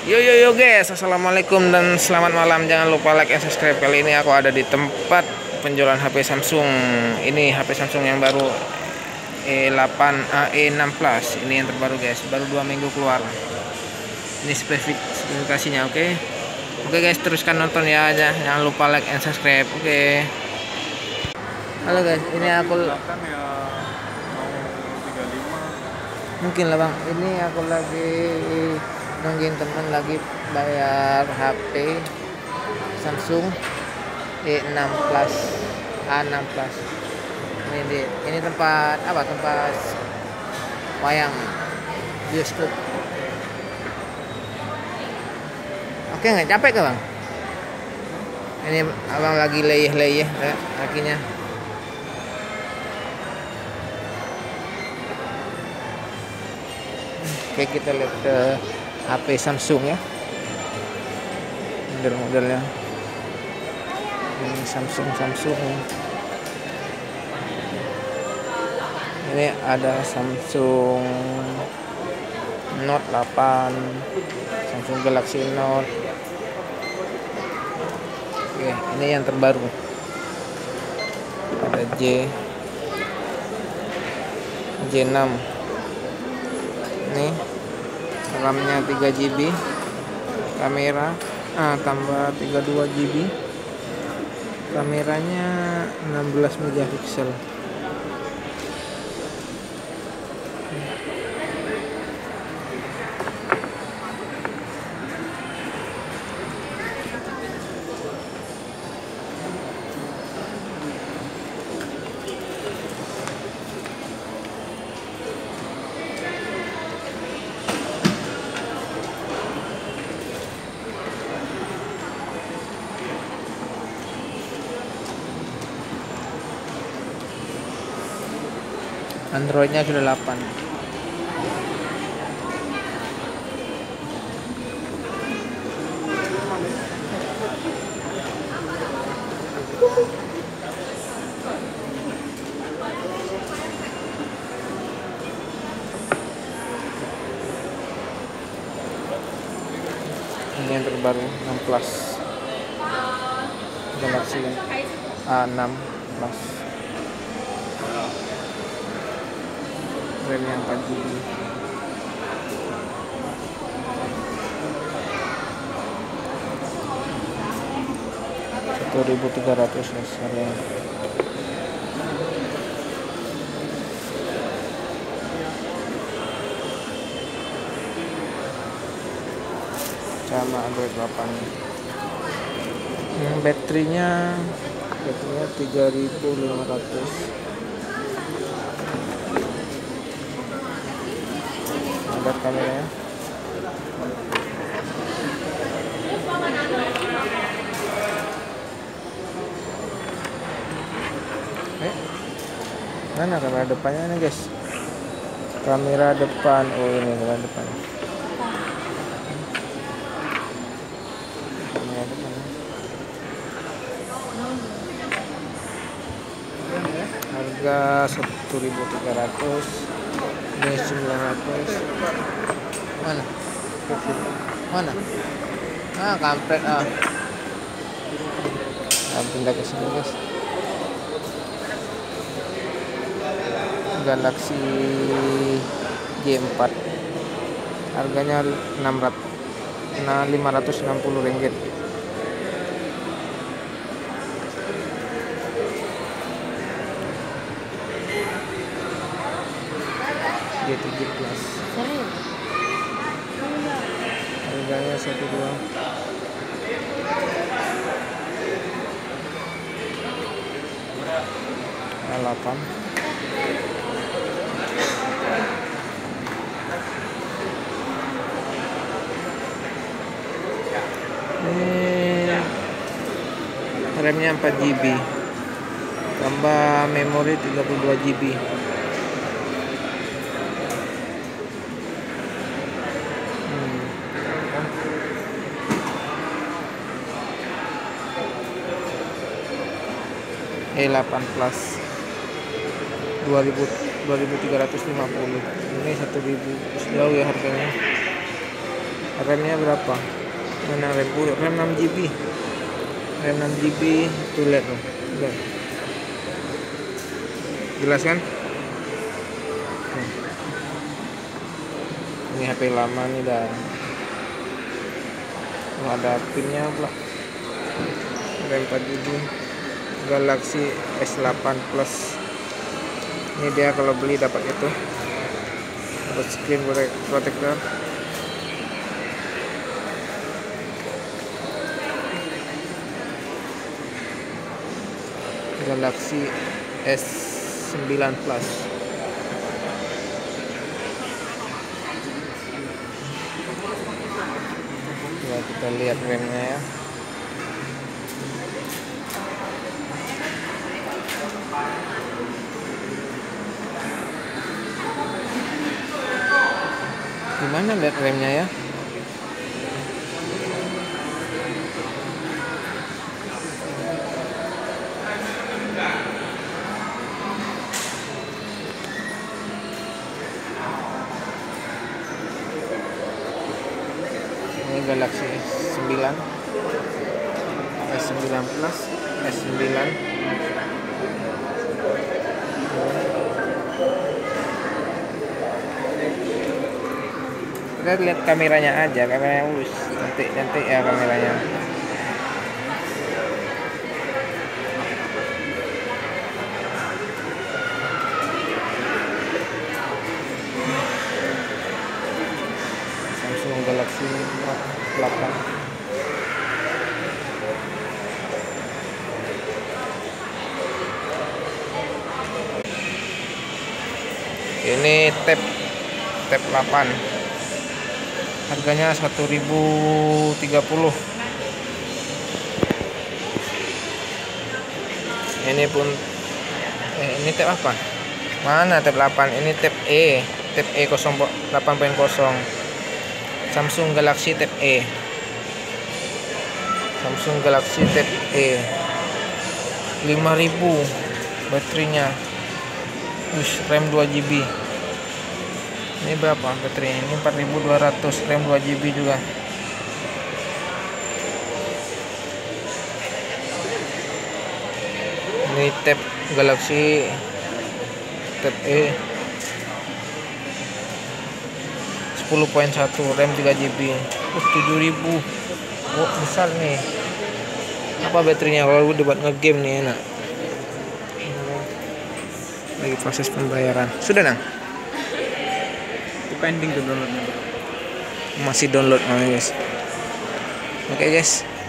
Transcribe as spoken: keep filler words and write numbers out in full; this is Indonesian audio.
Yo yo yo guys, assalamualaikum dan selamat malam. Jangan lupa like and subscribe. Kali ini aku ada di tempat penjualan H P Samsung. Ini H P Samsung yang baru E delapan E enam Plus. Ini yang terbaru guys, baru dua minggu keluar. Ini spesifikasinya, oke. Okay? Oke okay guys, teruskan nonton ya aja. Jangan lupa like and subscribe. Oke. Okay. Halo guys, ini aku mungkin lah bang. Ini aku lagi nungguin teman lagi bayar H P Samsung E enam Plus A enam Plus. Ini di, ini tempat apa? Tempat wayang bioskop. Oke, nggak capek ke bang? Ini abang lagi leyeh-leyeh ya, kakinya. Oke, kita lihat ke H P Samsung ya, model-modelnya. Ini Samsung Samsung. Ini ada Samsung Note delapan, Samsung Galaxy Note. Oke, ini yang terbaru. Ada J J enam. Ini RAM-nya tiga G B, kamera ah, tambah tiga puluh dua G B, kameranya enam belas megapiksel. Androidnya sudah delapan. Ini yang terbaru enam Plus, Galaxy A enam Plus. RAM yang empat G B. satu ribu tiga ratus harganya. Sama Android delapan. Hmm, baterainya baterainya tiga ribu lima ratus. Lihat kameranya. Eh, mana kamera depannya nih guys? Kamera depan, oh ini kamera depan. Kamera depan. Harga satu ribu tiga ratus. Ini sembilan ratus. Mana? Mana? Ah, kampret ah. Nah, pindah ke sini guys. Galaxy J empat. Harganya enam ratus. Nah, lima ratus enam puluh ringgit. J tujuh Plus. Harganya satu dua. delapan. Ini RAM-nya empat G B. Tambah memori tiga puluh dua G B. E delapan Plus dua ribu tiga ratus lima puluh. Ini satu ribu, jauh ya harganya. remnya berapa? Mana rem? Uh, rem enam G B. Rem enam G B tuh, lihat tuh. Lihat. Jelas kan? Hmm. Ini H P lama nih dah. Oh, ada pinnya pula. Rem empat G B Galaxy S delapan Plus. Ini dia kalau beli dapat itu. Dapat screen protector. Galaxy S sembilan Plus. Ya, kita lihat remnya ya. Gimana lihat remnya ya? Ini Galaxy S sembilan S sembilan Plus S sembilan. Kita lihat kameranya aja, kameranya mulus, cantik-cantik ya kameranya. Samsung Galaxy Note delapan. Ini tab tab delapan. Harganya satu ribu tiga puluh. Ini pun eh, ini tab apa? Mana tab delapan? Ini tab E, tab E delapan titik nol. Samsung Galaxy Tab E. Samsung Galaxy Tab E. lima ribu baterainya. Ush, RAM dua G B. Ini berapa baterainya? Ini empat ribu dua ratus, RAM dua G B juga. Ini tab Galaxy Tab E sepuluh koma satu, RAM tiga G B. Uh, tujuh ribu. Oh, besar nih. Apa baterainya kalau dibuat ngegame nih enak. Lagi proses pembayaran. Sudah, Nang? Pending tuh downloadnya. Masih download, guys. Oke, guys.